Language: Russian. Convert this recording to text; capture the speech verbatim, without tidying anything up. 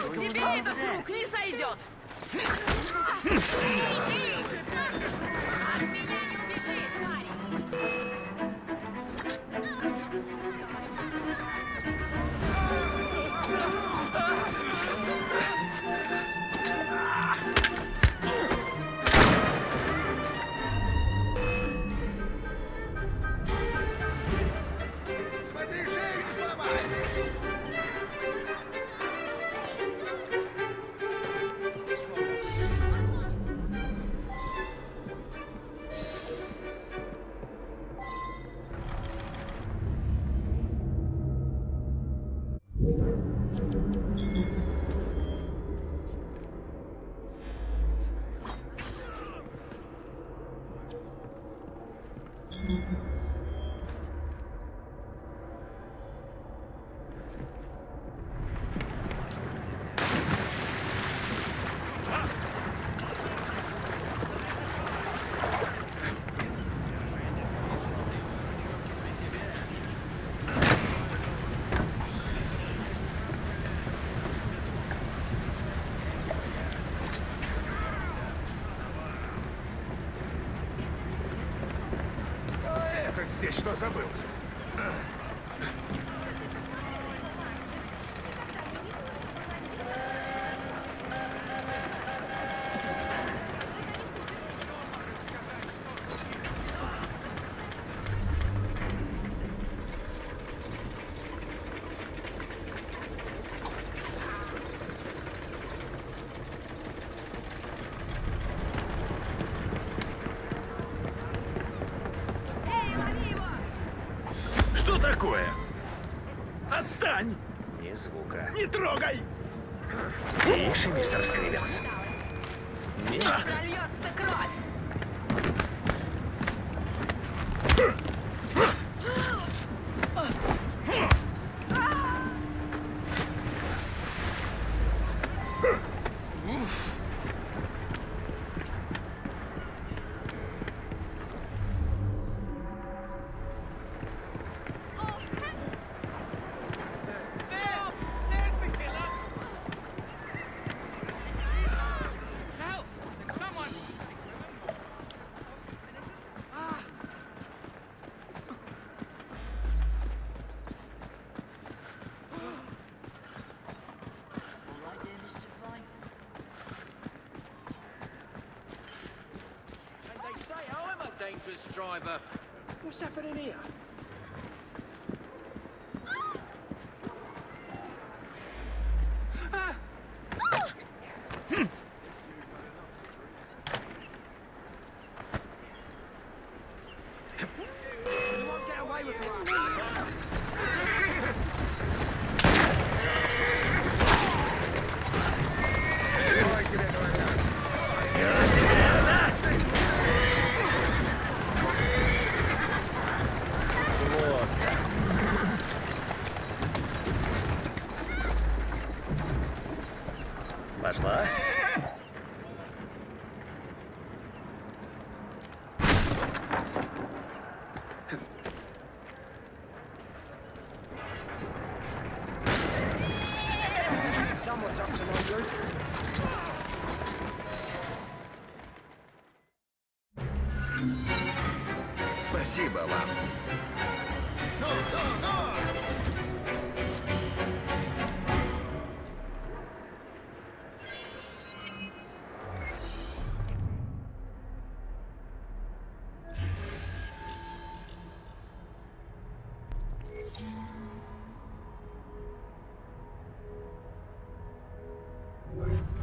Тебе это с рук не сойдет! От меня не убежишь, парень! Смотри, шею не сломай! Здесь что забыл? Что такое? Отстань! Ни звука. Не трогай! Тише, мистер Скривенс. Прольется кровь! Dangerous driver. What's happening here? You won't get away with it. Пошла? Someone's up to no good. Спасибо вам. What?